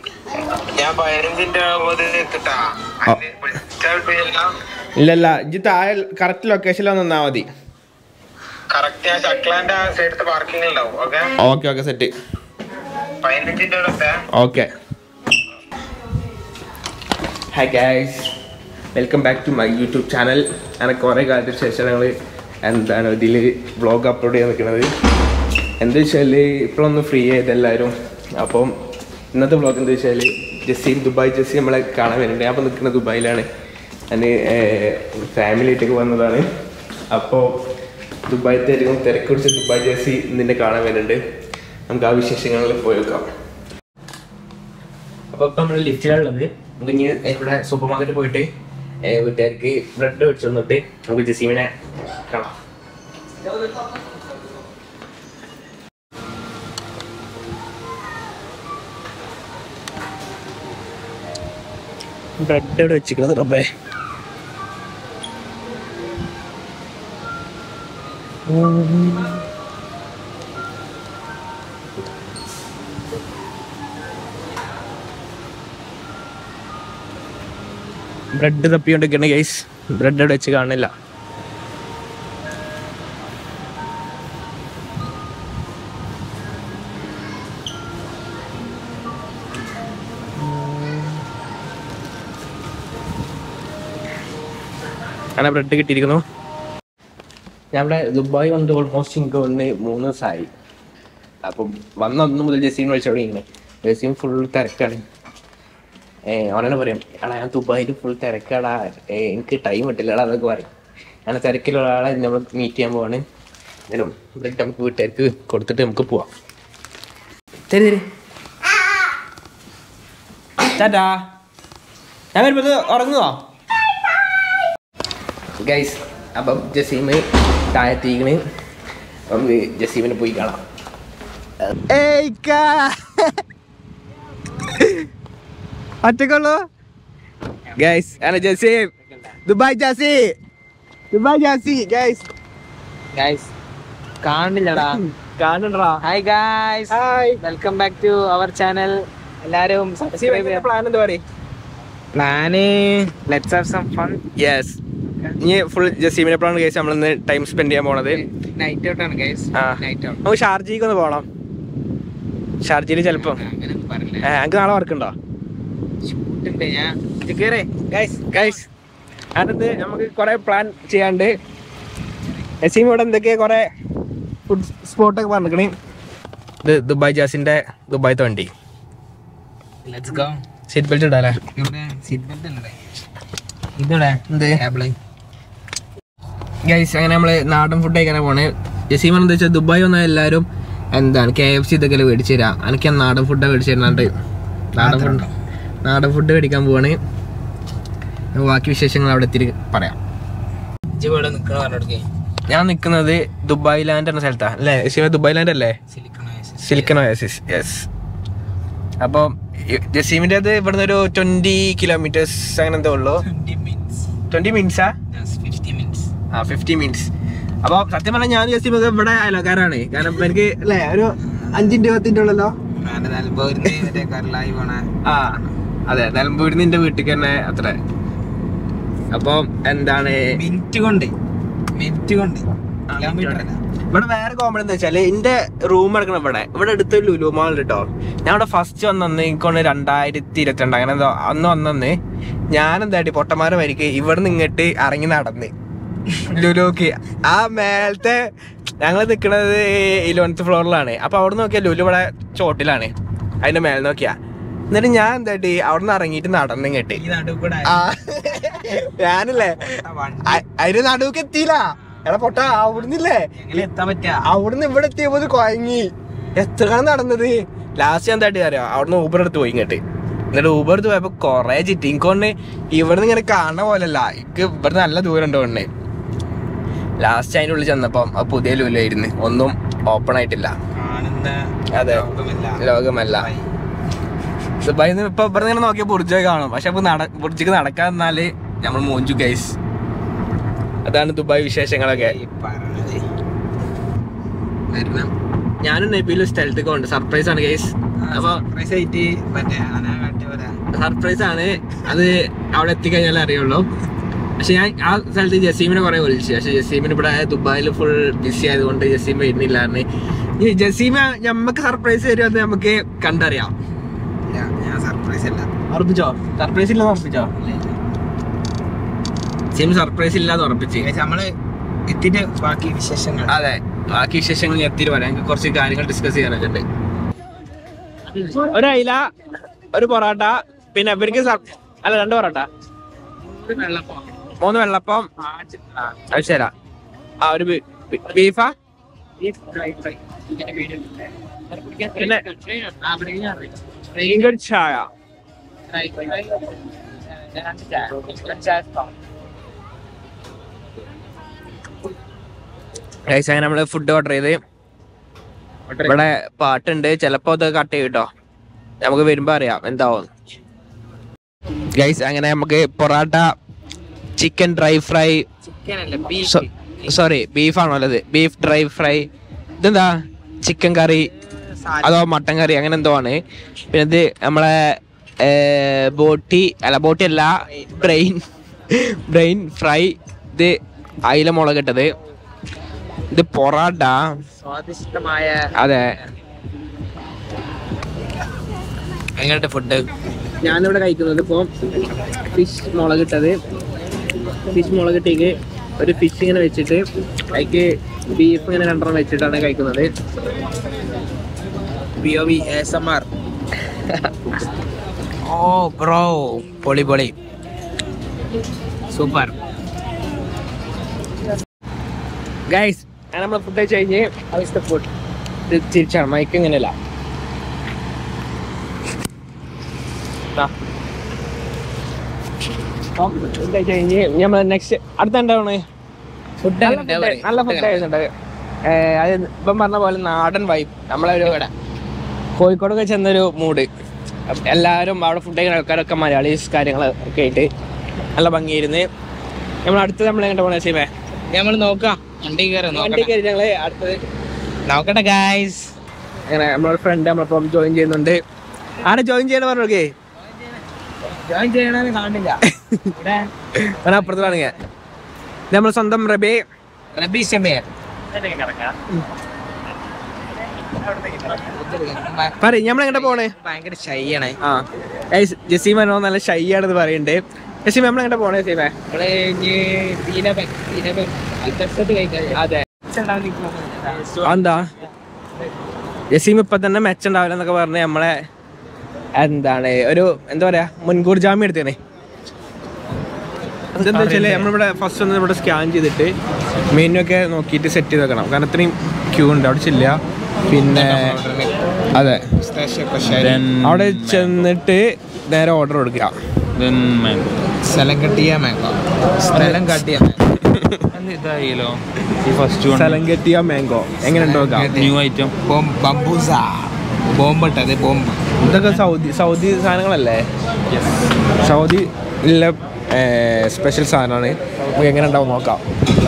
ഇല്ലല്ല ഇജ്ജ് താഴെ കറക്റ്റ് ലൊക്കേഷനിൽ വന്നാ മതി. Okay okay set. Okay. Hi guys, welcome back to my YouTube channel. അങ്ങനെ കുറേ കാലത്തിന് ശേഷം ഞങ്ങൾ എന്താണ് ഇതിൽ വ്ളോഗ് അപ്ലോഡ് ചെയ്യാൻ നിൽക്കുന്നത്. എന്താ വെച്ചാൽ ഇപ്പോഴൊന്ന് ഫ്രീ ആയത് എല്ലാവരും. അപ്പം ഇന്നത്തെ വ്ളോഗ് എന്താ വെച്ചാൽ ജസീം, ദുബായ് ജസീം നമ്മളെ കാണാൻ വരുന്നുണ്ട്. ഞാൻ അപ്പോൾ നിൽക്കുന്നത് ദുബായിലാണ്. ഞാൻ ഫാമിലി ആയിട്ടൊക്കെ വന്നതാണ്. അപ്പോൾ ദുബായിത്തെ ആയിരിക്കും തിരക്ക് പിടിച്ച് ദുബായ് ജസീം നിന്നെ കാണാൻ വരുന്നുണ്ട്. നമുക്ക് ആ വിശേഷങ്ങളിൽ പോയി വെക്കാം. അപ്പോൾ ഇപ്പം നമ്മൾ ലിഫ്റ്റിലുള്ളത്. നമുക്ക് ഇനി ഇവിടെ സൂപ്പർ മാർക്കറ്റിൽ പോയിട്ട് വീട്ടുകാർക്ക് ബ്രെഡ് മേടിച്ചു വന്നിട്ട് നമുക്ക് ജസീമിനെ കാണാം. ബ്രെഡ് ഇവിടെ വെച്ചിരിക്കുന്നത് റബ്ബേ. Bread തപ്പിക്കൊണ്ടിരിക്കണേ guys. ബ്രെഡ് ഇവിടെ വെച്ച് കാണില്ല. അങ്ങനെ ബ്രെഡ് കിട്ടിയിരിക്കുന്നു. ഞാൻ ഇവിടെ ദുബായ് വന്നിട്ട് ഓൾമോസ്റ്റ് എനിക്ക് വന്ന് 3 ദിവസമായി. അപ്പം വന്ന മുതൽ ജസീം വിളിച്ചു തുടങ്ങിയിരുന്നു. ജസീം ഫുൾ തിരക്കാണ്. അവനെ പറയും, എടാ ഞാൻ ദുബായിൽ ഫുൾ തിരക്കാടാ, എനിക്ക് ടൈം കിട്ടില്ലടാ അതൊക്കെ പറയും. അങ്ങനെ തിരക്കിലുള്ള ആളെ നമ്മൾ മീറ്റ് ചെയ്യാൻ പോവാണ്. എന്തായാലും ബ്രെഡ് നമുക്ക് വീട്ടുകാർക്ക് കൊടുത്തിട്ട് നമുക്ക് പോവാം. ശരി ശരി ടാറ്റാ. ഞാൻ വരുമ്പോൾ ഉറങ്ങുവോ ഗൈസ്? അപ്പം ജസീം താഴെത്തിക്കണ്. അപ്പം ജസീമിനെ പോയി കാണാം. ഒറ്റക്കുള്ളൂ ഗൈസ്. ആണ് Jaseem, Dubai Jasi, Dubai Jasi guys. Guys കാണില്ലടാ, കാണണ്ടാ. Hi guys, hi, welcome back to our channel. എല്ലാരും സബ്സ്ക്രൈബ് ചെയ്യാൻ. പ്ലാൻ എന്താ പറയും? Plan let's have some fun. Yes, ഇനി ഫുൾ ജസീമിനെ എപ്പോഴാണ് ഗൈസ് നമ്മളിന്ന് ടൈം സ്പെൻഡ് ചെയ്യാൻ പോണത്? നൈറ്റ് ഔട്ടാണ് ഗൈസ്. നമുക്ക് ഷാർജയ്ക്ക് ഒന്ന് പോകണം. ഷാർജയിൽ ചിലപ്പോ ഞങ്ങൾക്ക് നാളെ വർക്ക് ഉണ്ടോ? അതിനകത്ത് നമുക്ക് കുറെ പ്ലാൻ ചെയ്യാണ്ട്. ജസീം ഇവിടെ എന്തൊക്കെയാ കുറെ ഫുഡ് സ്പോട്ടൊക്കെ പറഞ്ഞിരിക്കണേ. ഇത് ദുബായ് ജാസിന്റെ ദുബായത്തെ വണ്ടി. Seat belt ഇടാല്ലേ? ഗൈസ് അങ്ങനെ നമ്മള് നാടൻ ഫുഡ് കഴിക്കാനാ പോണേ. ജസീം എന്താ വെച്ചാൽ ദുബായ് വന്നാൽ എല്ലാവരും എന്താണ് KFC ഇതൊക്കെ മേടിച്ചു തരാം. എനിക്ക് നാടൻ ഫുഡാണ് മേടിച്ചു തരുന്നുണ്ട്. നാടൻ ഫുഡ് മേടിക്കാൻ പോവാണ്. ബാക്കി വിശേഷങ്ങൾ അവിടെ എത്തിയിട്ട് പറയാം. ഞാൻ നിൽക്കുന്നത് ദുബായ് ലാൻഡ് എന്ന സ്ഥലത്താണ് അല്ലേ ജസീം? ദുബായ് ലാൻഡ് അല്ലേ? Silicon Oasis. യെസ്. അപ്പോൾ ജസീമിൻ്റെ അത് ഇവിടുന്ന് ഒരു 20 കിലോമീറ്റേഴ്സ് അങ്ങനെ എന്തോ ഉള്ളൂ. 20 മിനിറ്റ്സാ? 50 മിനിറ്റ്സ്. അപ്പോൾ സത്യം പറഞ്ഞാൽ ഞാൻ ജസീം ഇവിടെ അയൽക്കാരാണ്. കാരണം എനിക്ക് അല്ലേ ഒരു 5-10 ഉള്ളല്ലോ. ആ അതെ, നിലമ്പൂരിൽ നിന്ന് എൻ്റെ വീട്ടിൽ തന്നെ അത്ര. അപ്പം എന്താണ് മിനിറ്റ് കൊണ്ട് ഇവിടെ വേറെ കോമഡി എന്താ വെച്ചാല് എന്റെ റൂം എടുക്കണം ഇവിടെ അടുത്ത് ലുലു മാൾ കേട്ടോ. ഞാൻ ഇവിടെ ഫസ്റ്റ് വന്നന്ന് എനിക്കൊണ്ട് 2022 അങ്ങനെ എന്തോ അന്ന് വന്നന്ന് ഞാൻ എന്താട്ടി പൊട്ടന്മാരെ വരിക്ക് ഇവിടെ നിന്ന് ഇങ്ങോട്ട് ഇറങ്ങി നടന്ന് ലുലുക്ക്. ആ മേലത്തെ ഞങ്ങൾ നിൽക്കുന്നത് 11th ഫ്ലോറിലാണ്. അപ്പൊ അവിടെ നോക്കിയാൽ ലുലു ഇവിടെ ചോട്ടിലാണ്, അതിന്റെ മേലെ നോക്കിയാ. എന്നിട്ട് ഞാൻ എന്താട്ടി അവിടെ നിന്ന് ഇറങ്ങിയിട്ട് നടന്ന് ഇങ്ങോട്ട്. ഞാനല്ലേ അതിന് നടുവൊക്കെ എത്തിയില്ല. എടാ പൊട്ട, അവിടുന്നില്ലേ അവിടുന്ന് ഇവിടെ എത്തിയപ്പോ കുഴങ്ങി. എത്ര നടന്നത്. ലാസ്റ്റ് ഞാൻ എന്തായിട്ട് അറിയാം, അവിടുന്ന് ഊബർ എടുത്ത് പോയി ഇങ്ങോട്ട്. എന്നിട്ട് ഊബർ എടുത്ത് പോയപ്പോ കൊറേ ചിറ്റി. എനിക്കൊണ്ട് ഇവിടുന്ന് ഇങ്ങനെ കാണുന്ന പോലല്ല, എനിക്ക് ഇവിടുന്ന് നല്ല ദൂരം ഉണ്ടോ കൊണ്ട്. ലാസ്റ്റ് അതിൻ്റെ ഉള്ളിൽ ചെന്നപ്പം അത് പുതിയ ലുലായിരുന്നു, ഒന്നും ഓപ്പൺ ആയിട്ടില്ല. അതെ, ലോകമല്ല. ദുബായിൽ നിന്ന് ഇപ്പൊ ഇവിടെ ഇങ്ങനെ നോക്കിയാൽ ബുർജൊക്കെ കാണും. പക്ഷെ അപ്പൊ ബുർജിക്ക് നടക്കാൻ നിന്നാല് നമ്മൾ മോഞ്ചു ഗൈസ്. അതാണ് ദുബായ് വിശേഷങ്ങളൊക്കെ. ഞാനും നബിയിലും സ്ഥലത്തേക്ക് ഉണ്ട്. സർപ്രൈസ് ആണ് ഗൈസ്. അപ്പൊ സർപ്രൈസ് ആണ് അത്. അവിടെ എത്തിക്കഴിഞ്ഞാലേ അറിയുള്ളൂ. പക്ഷെ ഞാൻ ആ സ്ഥലത്ത് ജസീമിനെ കുറെ വിളിച്ചു. പക്ഷെ ജസീമിന് ഇവിടെ ദുബായിൽ ഫുൾ ബിസി ആയതുകൊണ്ട് ജസീം വരുന്നില്ലാന്ന്. ഈ ജസീമ ഞമ്മക്ക് സർപ്രൈസ് തരുമെന്ന് നമുക്ക് കണ്ടറിയാം. ഉറപ്പിച്ചോ? സർപ്രൈസ് ഇല്ലെന്ന് ഉറപ്പിച്ചോ? ജസീം സർപ്രൈസ് ഇല്ലാന്ന് ഉറപ്പിച്ച് നമ്മള് എത്തിയിട്ട് ബാക്കി വിശേഷങ്ങൾ. അതെ, ബാക്കി വിശേഷങ്ങൾ എത്തിയിട്ട് പറയാം. ഞങ്ങൾക്ക് കുറച്ച് കാര്യങ്ങൾ ഡിസ്കസ് ചെയ്യാനൊക്കെ ഉണ്ട്. ഒരു അയില, ഒരു പൊറോട്ട, പിന്നെ ഇവർക്ക് അല്ല 2 പൊറോട്ട, 3 വെള്ളപ്പം, അത് ശരാ. ഒരു ബീഫാ, പിന്നെ ചായ. അങ്ങനെ നമ്മള് ഫുഡ് ഓർഡർ ചെയ്ത് ഇവിടെ പാട്ടുണ്ട്. ചിലപ്പോ അത് കട്ട് ചെയ്യും കേട്ടോ. നമുക്ക് വരുമ്പോ അറിയാം എന്താവും. ഗൈസ് അങ്ങനെ നമുക്ക് parotta, chicken dry fry, sorry ബീഫാണോ അല്ലത്, ബീഫ് ഡ്രൈ ഫ്രൈ, ഇതെന്താ ചിക്കൻ കറി അതോ മട്ടൻ കറി അങ്ങനെ എന്തോ ആണ്. പിന്നെ ഇത് നമ്മളെ ബോട്ടി അല്ല ബ്രെയിൻ ഫ്രൈ, ഇത് അയില മുളകിട്ടത്, ഇത് പൊറോട്ട സ്വാദിഷ്ടമായ. അതെ, എങ്ങനത്തെ ഫുഡ് ഞാനിവിടെ കഴിക്കുന്നത് ഇപ്പോൾ ഫിഷ് മുളകിട്ടേക്ക് ഒരു ഫിഷ് ഇങ്ങനെ വെച്ചിട്ട് അതിക്ക് ബീഫ് ഇങ്ങനെ 2 വെച്ചിട്ടാണ് കഴിക്കുന്നത്. ഓ ബ്രോ, പൊളി സൂപ്പർ. ഗൈസ് നമ്മൾ ഫുഡ് കഴിച്ച് കഴിഞ്ഞ് ഫുഡ് തിരിച്ചാണ്. മൈക്ക് ഇങ്ങനെയല്ല. ഫുഡ് കഴിച്ച് കഴിഞ്ഞ് നമ്മൾ നെക്സ്റ്റ് അടുത്ത എന്താണ് ഫുഡ്. നല്ല ഫുഡ് കഴിച്ചിട്ടുണ്ട്. അത് ഇപ്പം പറഞ്ഞ പോലെ നാടൻ വൈബ്. നമ്മളൊരു കോഴിക്കോടൊക്കെ ചെന്നൊരു മൂഡ്. എല്ലാവരും അവിടെ ഫുഡ് കഴിക്കുന്ന ആൾക്കാരൊക്കെ മലയാളീസ് കാര്യങ്ങളൊക്കെ ആയിട്ട് നല്ല ഭംഗിയായിരുന്നു. നമ്മൾ അടുത്തത് നമ്മൾ എങ്ങനെ പോകണേ സീമേ? നമ്മൾ നോക്കാം. വണ്ടി കയറി ഞങ്ങള് അടുത്തത് നോക്കട്ടെ ഗൈസ്. അങ്ങനെ നമ്മളൊരു ഫ്രണ്ട് നമ്മളിപ്പം ജോയിൻ ചെയ്യുന്നുണ്ട്. ആരെ ജോയിൻ ചെയ്യണ പറഞ്ഞോക്കേ? ജോയിൻ ചെയ്യണമെന്ന് കാണില്ല. അപ്പുറത്താണ് ഞാൻ. നമ്മൾ സ്വന്തം റബി ഷമീർ. പറ നമ്മളെങ്ങനെ പോണേ? ഭയങ്കര ഷൈ ആണ്. ജസീമനോ നല്ല ഷൈ ആണെന്ന് പറയുന്നുണ്ട്. ജസീമ നമ്മളെങ്ങനെ പോണേ? ജസീമേ അതെ എന്താ ജസീം ഇപ്പൊ തന്നെ മെച്ചുണ്ടാവില്ല എന്നൊക്കെ പറഞ്ഞ് നമ്മളെ എന്താണ് ഒരു എന്താ പറയാ മുൻകൂർ ജാമ്യം എടുത്തേനെ. അതെന്താ വെച്ചാല് നമ്മളിവിടെ ഫസ്റ്റ് ഒന്ന് ഇവിടെ സ്കാൻ ചെയ്തിട്ട് മെനു ഒക്കെ നോക്കിയിട്ട് സെറ്റ് ചെയ്ത് വെക്കണം. കാരണം ഇത്രയും ക്യൂ ഉണ്ട് അവിടെ ചെല്ലുക. പിന്നെ അതെ അവിടെ ചെന്നിട്ട് നേരെ ഓർഡർ കൊടുക്കുക. സ്ഥലം കെട്ടിയ മാംഗോ എങ്ങനെ ഉണ്ടോ ന്യൂ ഐറ്റം ബോംബ്. ഇതൊക്കെ സൗദി സാധനങ്ങളല്ലേ? സൗദി ഉള്ള സ്പെഷ്യൽ സാധനമാണ്. നമുക്ക് എങ്ങനെ ഉണ്ടാവും നോക്കാം.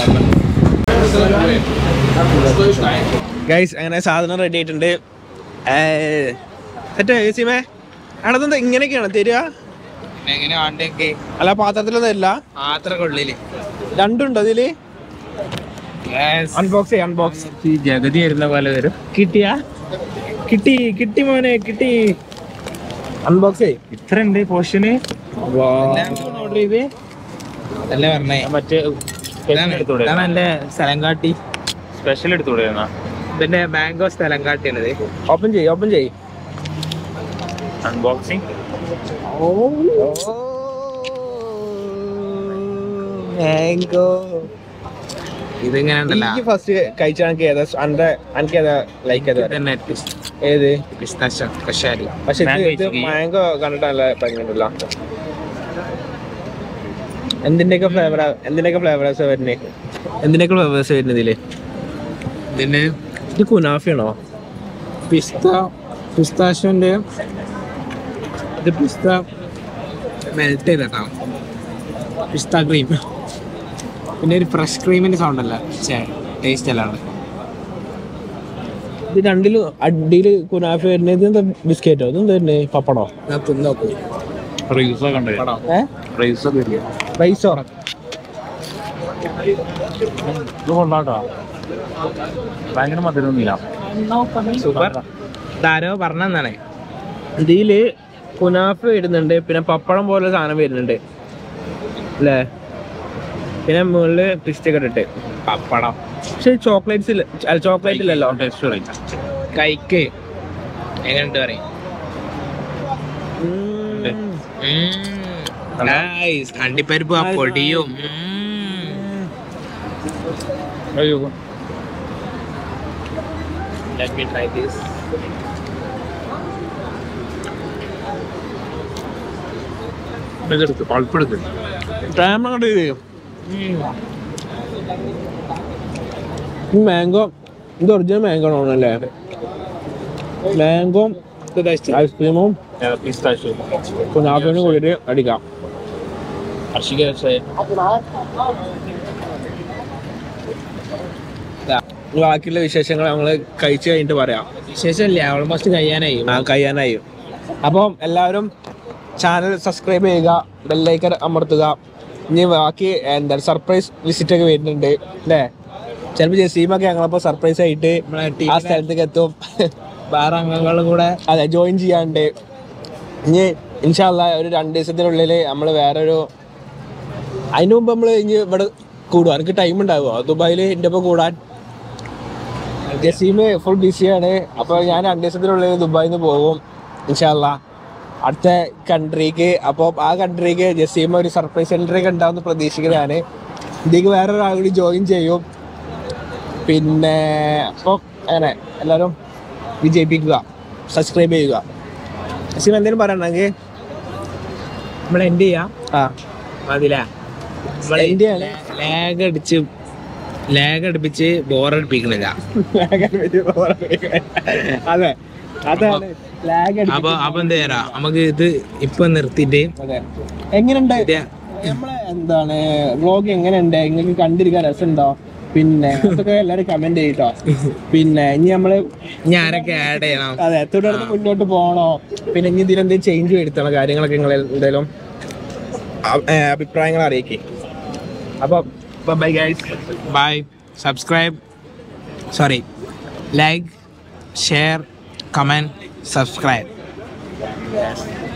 ഗൈസ് അങ്ങനെ സാധനം റെഡി ആയിട്ടുണ്ട്. സെറ്റേ അടതെന്താ ഇങ്ങനെയൊക്കെയാണ് തരിക? അല്ല പാത്രത്തിലൊന്നും ഇല്ല, രണ്ടുണ്ടോ ഇതില്? അൺബോക്സ് ജഗതി വരുന്ന പോലെ വരും. കിട്ടി മോനെ കിട്ടി. അൺബോക്സ് ഇത്ര ഉണ്ട് പോർഷന്. ഓർഡർ ചെയ്ത് അല്ലേ പറഞ്ഞേ? മറ്റേ നല്ല സ്ഥലം കാട്ടി സ്പെഷ്യൽ എടുത്തുകൂടെ? ഇതിന്റെ മാംഗോ സ്ഥലം കാട്ടിയാണത്. ഓപ്പൺ ചെയ്യ് അൺബോക്സിങ്. മാംഗോ ഇതിങ്ങനെ ഫസ്റ്റ് കഴിച്ചാൽ ലൈക്ക് ഏത് പക്ഷെ ഇത് മാംഗോ കണ്ടിട്ട് നല്ല ഭംഗിയുണ്ടല്ലോ. എന്തിന്റെയൊക്കെ ഫ്ലേവേഴ്സ് വരുന്നത്? ഇതില് ഇത് കുനാഫയാണോ? പിസ്താഷ്യോന്റെ ഇത് പിസ്ത മെൽറ്റ് ചെയ്തോ, പിസ്ത ക്രീം. പിന്നെ ഒരു ഫ്രഷ് ക്രീമിന്റെ സൗണ്ട് അല്ല, ടേസ്റ്റ് അല്ലാണ്ട്. ഇത് രണ്ടിലും അടിയിൽ കുനാഫ വരുന്നത് എന്താ ബിസ്ക്കറ്റോ ഇതെന്താ വരുന്നത് പപ്പടോ ഞാൻ തിന്നോക്കൂ റൈസോ കൊള്ളാട്ടോ ഭയങ്കര മധുരമൊന്നുമില്ല സൂപ്പർ ധാരോ പറഞ്ഞാണ് ഇതില് കുനാഫ വരുന്നുണ്ട് പിന്നെ പപ്പടം പോലെ സാധനം വരുന്നുണ്ട് അല്ലേ പിന്നെ മുകളില് ട്വിസ്റ്റ് ഒക്കെ ഇട്ടിട്ട് പപ്പടം പക്ഷെ ചോക്ലേറ്റ് ഇല്ലല്ലോ കൈക്ക് എങ്ങനെയുണ്ട് പറയും അണ്ടിപ്പരിപ്പ് ആ പൊടിയും Let me try this. Mango ഇത് ഒറിജിനൽ മാംഗോ ആണല്ലേ മാംഗോ ഐസ്ക്രീമും കുനാഫിനും കൂടിയിട്ട് അടിക്കാം ബാക്കിയുള്ള വിശേഷങ്ങൾ നമ്മള് കഴിച്ചു കഴിഞ്ഞിട്ട് പറയാം വിശേഷമില്ല ഓൾമോസ്റ്റ് കഴിയാനായി അപ്പം എല്ലാവരും ചാനൽ സബ്സ്ക്രൈബ് ചെയ്യുക ബെല്ലൈക്കൺ അമർത്തുക ഇനി ബാക്കി എന്താ സർപ്രൈസ് വിസിറ്റ് ഒക്കെ വരുന്നുണ്ട് അല്ലേ ചിലപ്പോൾ ജസീമൊക്കെ ഞങ്ങളപ്പോൾ സർപ്രൈസ് ആയിട്ട് ആ സ്ഥലത്തേക്ക് എത്തും വേറെ അംഗങ്ങളും കൂടെ അതെ ജോയിൻ ചെയ്യാണ്ട് ഇനി ഇൻഷാല്ല ഒരു 2 ദിവസത്തിനുള്ളിൽ നമ്മൾ വേറൊരു അതിന് മുമ്പ് നമ്മൾ ഇനി ഇവിടെ കൂടുക എനിക്ക് ടൈം ഉണ്ടാവുമോ ദുബായിൽ എൻ്റെ ഒപ്പം കൂടാൻ ജസീം ഫുൾ ബിസിയാണ് അപ്പോൾ ഞാൻ 2 ദിവസത്തിനുള്ളിൽ ദുബായിൽ നിന്ന് പോകും ഇൻഷാല്ല അടുത്ത കൺട്രിക്ക്. അപ്പോൾ ആ കൺട്രിക്ക് ജസീം ഒരു സർപ്രൈസ് എൻട്രി ഒക്കെ ഉണ്ടാവുമെന്ന് പ്രതീക്ഷിക്കുന്നതാണ്. ഇതിലേക്ക് വേറൊരാൾ കൂടി ജോയിൻ ചെയ്യും. പിന്നെ അപ്പോൾ അങ്ങനെ എല്ലാവരും വിജയിപ്പിക്കുക, സബ്സ്ക്രൈബ് ചെയ്യുക. ജസീം എന്തെങ്കിലും പറയണമെങ്കിൽ നമ്മൾ എൻഡ് ചെയ്യാം. മതില്ലേ? ലാഗ് അടുപ്പിച്ച് ബോറടിപ്പിക്കണില്ല. അതെ അതാണ് അപ്പൊ എന്ത് ചെയ്യാ നമുക്ക് ഇത് ഇപ്പൊ നിർത്തിയിട്ട് എങ്ങനെയുണ്ട് നമ്മളെ എന്താണ് വ്ളോഗ് എങ്ങനെയുണ്ട്, നിങ്ങൾക്ക് കണ്ടിരിക്കാൻ രസമുണ്ടോ? പിന്നെ അതൊക്കെ എല്ലാരും കമന്റ് ചെയ്യട്ടോ. പിന്നെ ഇനി നമ്മള് ആരൊക്കെ ആഡ് ചെയ്യണം, അതെ തുടർന്ന് മുന്നോട്ട് പോകണോ, പിന്നെ ഇനി ഇതിലെന്തെങ്കിലും ചേഞ്ച് വരുത്തണോ, കാര്യങ്ങളൊക്കെ നിങ്ങൾ എന്തെങ്കിലും അഭിപ്രായങ്ങൾ അറിയിക്കേ. അപ്പൊ bye guys, bye. Subscribe, like, share, comment, subscribe.